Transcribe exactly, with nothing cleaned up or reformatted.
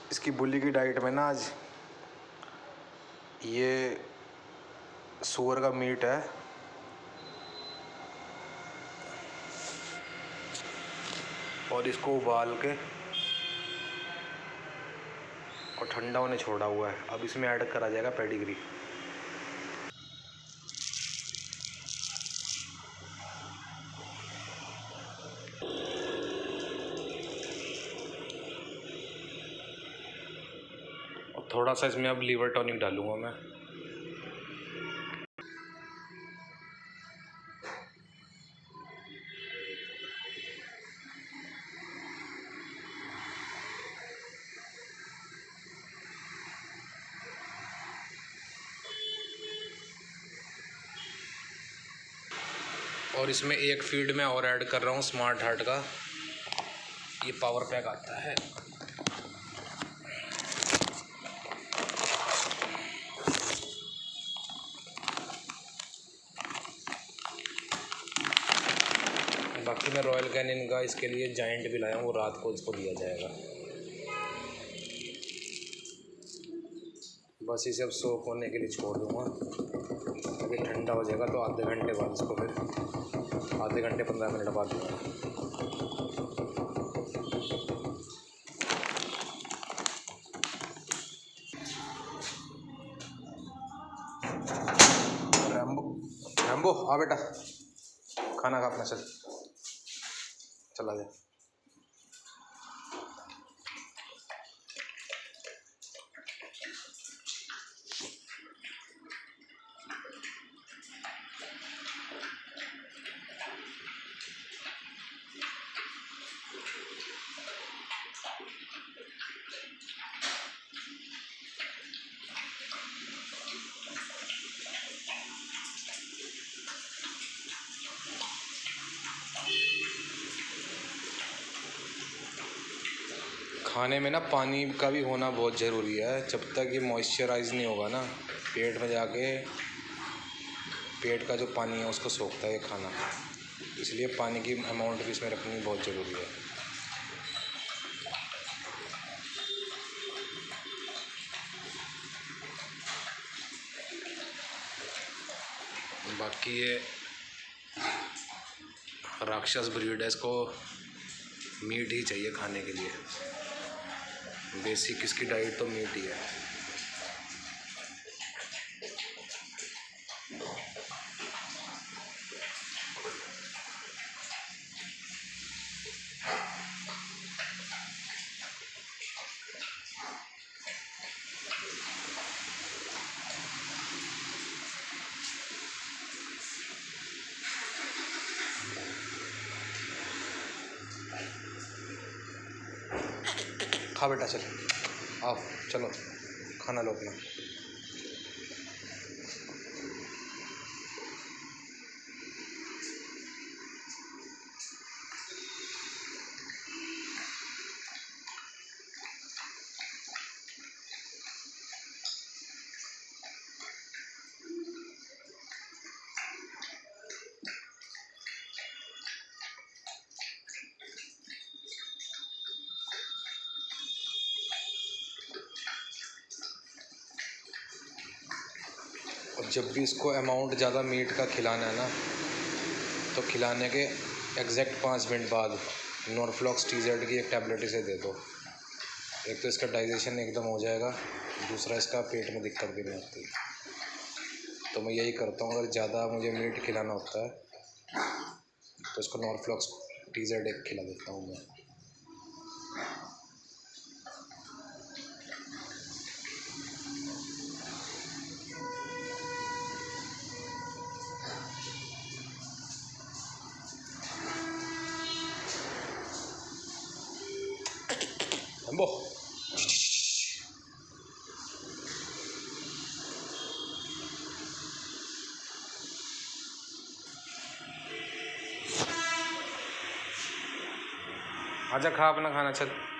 इसकी बुल्ली की डाइट में ना आज ये सूअर का मीट है और इसको उबाल के और ठंडा होने छोड़ा हुआ है। अब इसमें ऐड करा जाएगा पेडिग्री। और थोड़ा सा इसमें अब लीवर टॉनिक डालूंगा मैं। और इसमें एक फीड में और ऐड कर रहा हूँ स्मार्ट हार्ट का, ये पावर पैक आता है। बाकी मैं रॉयल कैनिन का इसके लिए जाइंट भी लाया हूँ, वो रात को इसको दिया जाएगा। बस इसे अब सोख होने के लिए छोड़ दूँगा, अभी ठंडा हो जाएगा तो आधे घंटे बाद इसको फिर आधे घंटे पंद्रह मिनट बाद दूँगा। रैम्बो रैम्बो आ बेटा, खाना खा अपना, चल चला जा। खाने में ना पानी का भी होना बहुत ज़रूरी है। जब तक ये मॉइस्चराइज नहीं होगा ना, पेट में जाके पेट का जो पानी है उसको सोखता है ये खाना, इसलिए पानी की अमाउंट भी इसमें रखनी बहुत ज़रूरी है। बाकी ये राक्षस ब्रीड है, इसको मीट ही चाहिए खाने के लिए। बेसिक इसकी डाइट तो मीट ही है। खा बेटा, चल आओ, चलो खाना लो अपना। और जब भी इसको अमाउंट ज़्यादा मीट का खिलाना है ना, तो खिलाने के एग्जैक्ट पाँच मिनट बाद नॉर्फ्लॉक्स टी जेड की एक टैबलेट इसे दे दो। एक तो इसका डाइजेशन एकदम हो जाएगा, दूसरा इसका पेट में दिक्कत भी नहीं आती। तो मैं यही करता हूँ, अगर ज़्यादा मुझे मीट खिलाना होता है तो इसको नॉर्फ्लॉक्स टी जेड एक खिला देता हूँ मैं। रैम्बो, आजा खा अपना खाना, चल।